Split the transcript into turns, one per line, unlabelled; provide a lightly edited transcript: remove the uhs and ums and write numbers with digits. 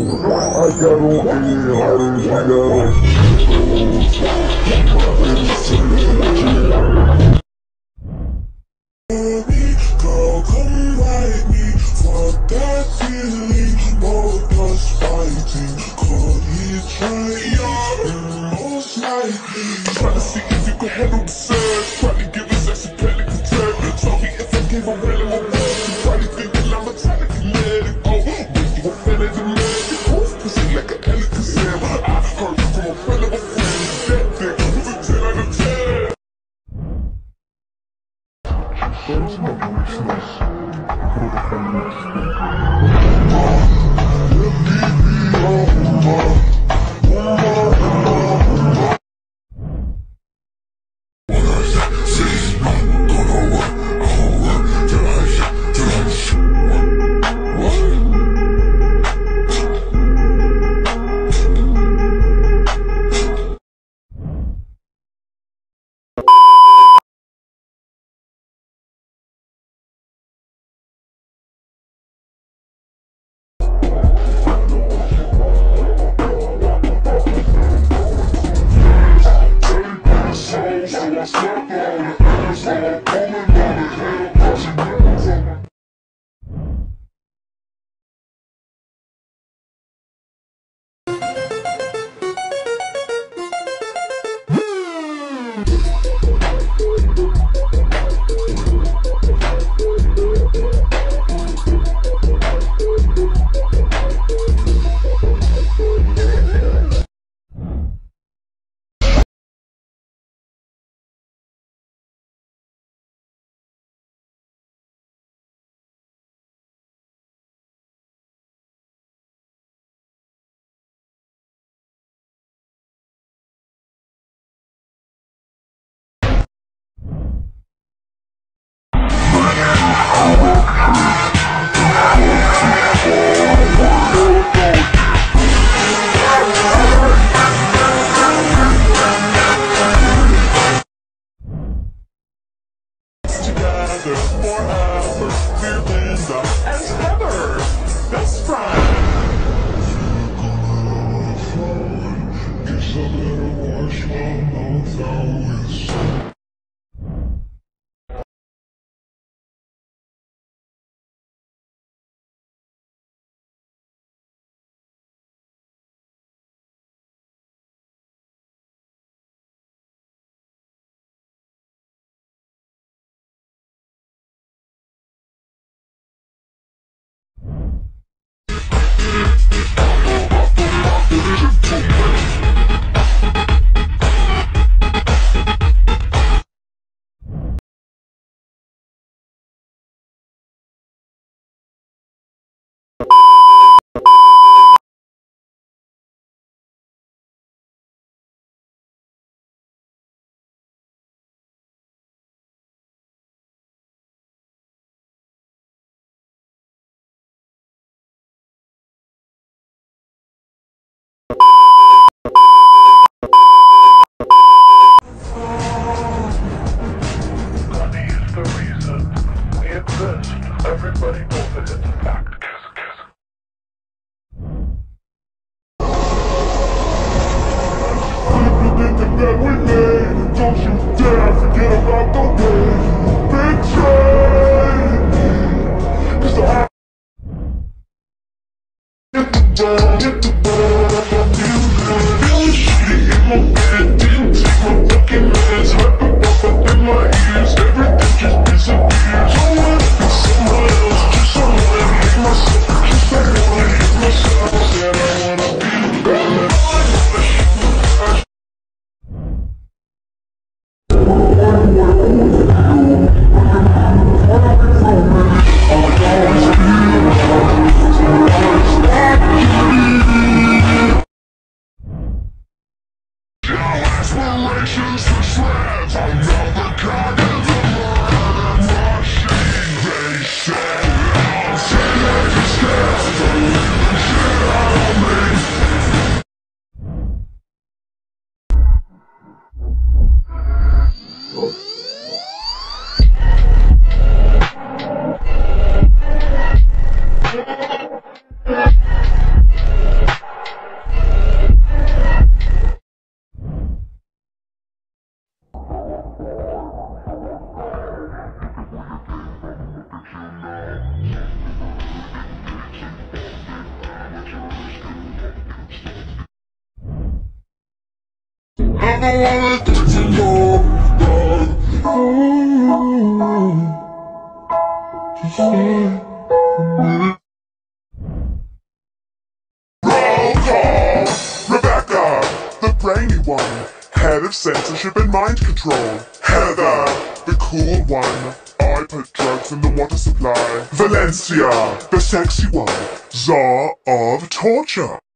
Girl, come ride me, fuck that feeling, both us fighting, caught each other, most likely. Trying to see if you can handle the surge, probably give a sexy panic attack. Tell me if I gave a random award, you probably thinking I'm a trying to let it go. If you a fan of the man, you both pussy like an elegant Sam. I heard from a friend of a friend, that thing was a 10 out of 10. There's no business for the everybody knows that it's a fact. Everything that we made, don't you dare forget about the way betrayed me. 'Cause I hit the ball, feeling shitty in my bed, didn't take my fucking meds, hype it up in my ears, everything just disappears. I wanna be somewhere else, just I wanna hate myself, just I wanna hate myself, said I wanna be better. Aspirations for shreds, another kind of the murder machine, they said. I'll say I just And I wanna get to know that. Just say roll call. Rebecca, the brainy one, head of censorship and mind control. Heather, the cool one, I put drugs in the water supply. Valencia, the sexy one, czar of torture.